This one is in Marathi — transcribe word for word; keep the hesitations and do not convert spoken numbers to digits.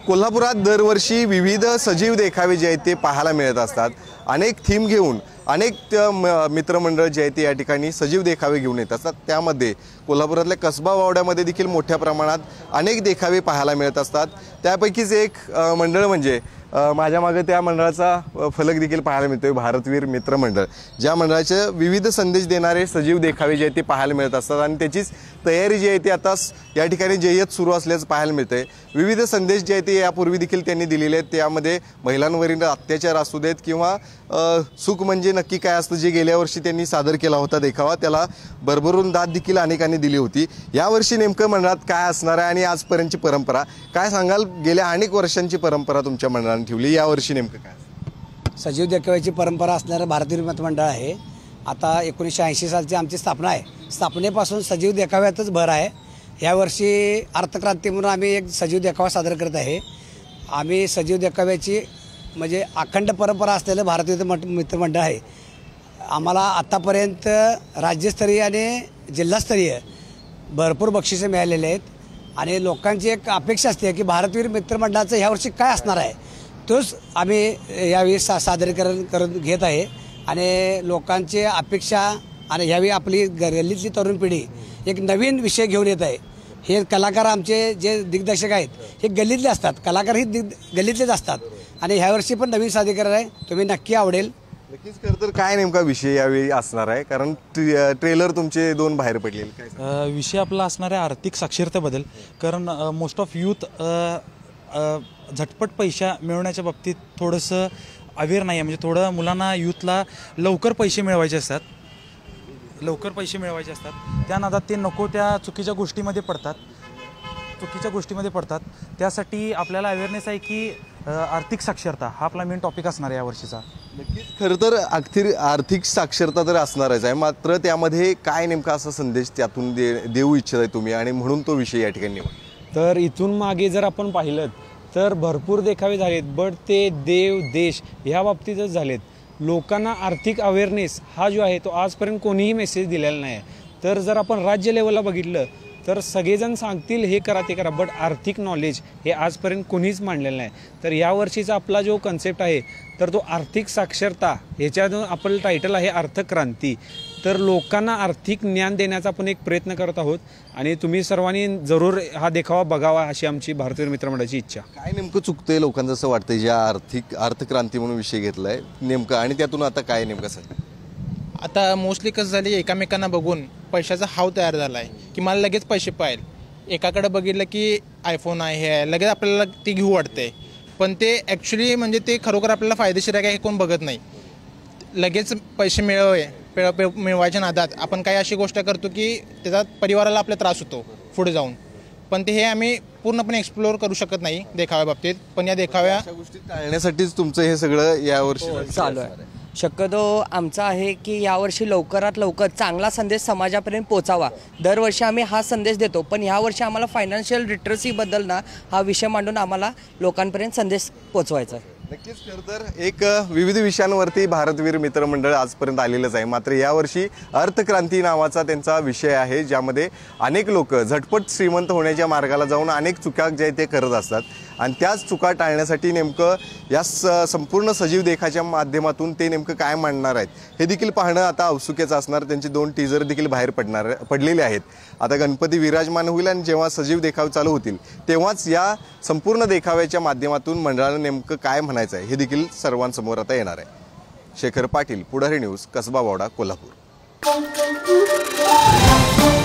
कोल्हापुरात दरवर्षी विविध सजीव देखावे जे आहेत ते पाहायला मिळत असतात। अनेक थीम घेऊन अनेक मित्रमंडळ जे आहेत ते या ठिकाणी सजीव देखावे घेऊन येत असतात। त्यामध्ये कोल्हापुरातल्या कसबा वावड्यामध्ये देखील मोठ्या प्रमाणात अनेक देखावे पाहायला मिळत असतात। त्यापैकीच एक मंडळ म्हणजे माझ्या मागे त्या मंडळाचा फलक देखील पाहायला मिळतोय, भारतवीर मित्र मंडळ। ज्या मंडळाचे विविध संदेश देणारे सजीव देखावे जे आहेत ते पाहायला मिळत असतात आणि त्याचीच तयारी जी आहे ती आता या ठिकाणी जय्यत सुरू असल्याचं पाहायला मिळतंय। विविध संदेश जे आहेत ते यापूर्वी देखील त्यांनी दिलेले आहेत। त्यामध्ये महिलांवरील अत्याचार असू देत किंवा सुख म्हणजे नक्की काय असतं जे गेल्या वर्षी त्यांनी सादर केला होता देखावा, त्याला भरभरून दाद देखील अनेकांनी दिली होती। यावर्षी नेमकं मंडळात काय असणार आहे आणि आजपर्यंतची परंपरा काय सांगाल? गेल्या अनेक वर्षांची परंपरा तुमच्या मंडळाने ठेवली, यावर्षी नेमकं काय? सजीव देखाव्याची परंपरा असणारं भारतीय मित्र मंडळ आहे। आता एकोणीसशे ऐंशी सालची आमची स्थापना आहे। स्थापनेपासून सजीव देखाव्यातच भर आहे। यावर्षी अर्थक्रांती म्हणून आम्ही एक सजीव देखावा सादर करत आहे। आम्ही सजीव देखाव्याची म्हणजे अखंड परंपरा असलेलं भारतीय मित्रमंडळ आहे। आम्हाला आतापर्यंत राज्यस्तरीय आणि जिल्हास्तरीय भरपूर बक्षिसे मिळालेले आहेत आणि लोकांची एक अपेक्षा असते की भारतवीर मित्रमंडळाचं ह्यावर्षी काय असणार आहे तोच आम्ही यावेळी सा सादरीकरण करून घेत आहे। आणि लोकांची अपेक्षा आणि ह्यावेळी आपली गल्लीतली तरुण पिढी एक नवीन विषय घेऊन येत आहे। हे कलाकार आमचे जे दिग्दर्शक आहेत हे गल्लीतले असतात, कलाकार ही दिग गल्लीतलेच असतात आणि ह्यावर्षी पण नवीन सादरीकरण आहे, तुम्ही नक्की आवडेल। नक्कीच। खरं तर काय नेमका विषय यावेळी असणार आहे? कारण ट्रेलर तुमचे दोन बाहेर पडलेले, काय विषय आपला असणार आहे आर्थिक साक्षरतेबद्दल। कारण मोस्ट ऑफ यूथ झटपट पैसा मिळवण्याच्या बाबतीत थोडंसं अवेअर नाही आहे। म्हणजे थोडं मुलांना यूथला लवकर पैसे मिळवायचे असतात लवकर पैसे मिळवायचे असतात त्या नादात ते नको त्या चुकीच्या गोष्टीमध्ये पडतात चुकीच्या गोष्टीमध्ये पडतात त्यासाठी आपल्याला अवेअरनेस आहे की आर्थिक साक्षरता हा आपला मेन टॉपिक असणार आहे यावर्षीचा। नक्कीच। खरं तर अखेर आर्थिक साक्षरता तर असणारच आहे, मात्र त्यामध्ये काय नेमका असा संदेश त्यातून दे देऊ इच्छित आहे तुम्ही आणि म्हणून तो विषय या ठिकाणी निवडला? तर इथून मागे जर आपण पाहिलं तर भरपूर देखावे झालेत, बट ते देव देश ह्या बाबतीतच झालेत। लोकांना आर्थिक अवेअरनेस हा जो आहे तो आजपर्यंत कोणीही मेसेज दिलेला नाही। तर जर आपण राज्य लेवलला बघितलं तर सगळेजण सांगतील हे करा ते करा, बट आर्थिक नॉलेज हे आजपर्यंत कोणीच मांडलेलं नाही। तर यावर्षीचा आपला जो कन्सेप्ट आहे तर तो आर्थिक साक्षरता, ह्याच्यातून आपलं टायटल आहे अर्थक्रांती। तर लोकांना आर्थिक ज्ञान देण्याचा आपण एक प्रयत्न करत आहोत आणि तुम्ही सर्वांनी जरूर हा देखावा बघावा अशी आमची भारतीय मित्रमंडळाची इच्छा। काय नेमकं चुकतंय लोकांचं असं वाटतंय ज्या आर्थिक अर्थक्रांती म्हणून विषय घेतलाय नेमकं, आणि त्यातून आता काय नेमकं सध्या? आता मोस्टली कसं झाली, एकामेकांना बघून पैशाचा हाव तयार झाला आहे की मला लगेच पैसे पाहिजे। एकाकडे बघितलं की आयफोन आहे हे आहे, लगेच आपल्याला ते घेऊ वाटते, पण ते ॲक्च्युली म्हणजे ते खरोखर आपल्याला फायदेशीर आहे का हे कोण बघत नाही। लगेच पैसे मिळवावे मिळवायच्या नादात आपण काही अशी गोष्ट करतो की त्याचा परिवाराला आपला त्रास होतो पुढे जाऊन, पण ते हे आम्ही पूर्णपणे एक्सप्लोअर करू शकत नाही देखाव्या बाबतीत। पण या देखाव्या गोष्टी टाळण्यासाठीच तुमचं हे सगळं यावर्षी चालू आहे। शक्यतो आमचा आहे की यावर्षी लवकरात लवकर चांगला संदेश समाजापर्यंत पोचावा। दरवर्षी आम्ही हा संदेश देतो, पण यावर्षी आम्हाला फायनान्शियल लिटरसीबद्दल ना हा विषय मांडून आम्हाला लोकांपर्यंत संदेश पोचवायचा आहे। नक्कीच। खरं तर एक विविध विषयांवरती भारतवीर मित्रमंडळ आजपर्यंत आलेलंच आहे, मात्र यावर्षी अर्थक्रांती नावाचा त्यांचा विषय आहे, ज्यामध्ये अनेक लोक झटपट श्रीमंत होण्याच्या मार्गाला जाऊन अनेक चुका जे ते करत असतात आणि त्याच चुका टाळण्यासाठी नेमकं या संपूर्ण सजीव देखाच्या माध्यमातून ते नेमकं काय मांडणार आहेत हे देखील पाहणं आता औत्सुक्याचं असणार। त्यांचे दोन टीजर देखील बाहेर पडणार पडलेले आहेत। आता गणपती विराजमान होईल आणि जेव्हा सजीव देखावे चालू होतील तेव्हाच या संपूर्ण देखाव्याच्या माध्यमातून मंडळानं नेमकं काय म्हणायचं आहे हे देखील सर्वांसमोर आता येणार आहे। शेखर पाटील, पुढारी न्यूज, कसबा वावडा, कोल्हापूर।